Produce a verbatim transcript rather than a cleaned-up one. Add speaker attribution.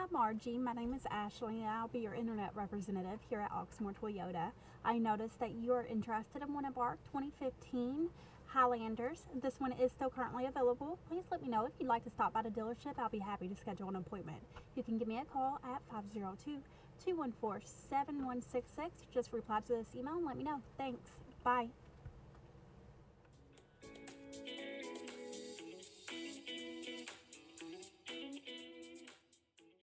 Speaker 1: Margie. My name is Ashley and I'll be your internet representative here at Oxmoor Toyota. I noticed that you are interested in one of our twenty fifteen Highlanders. This one is still currently available. Please let me know if you'd like to stop by the dealership. I'll be happy to schedule an appointment. You can give me a call at five zero two, two one four, seven one six six. Just reply to this email and let me know. Thanks. Bye.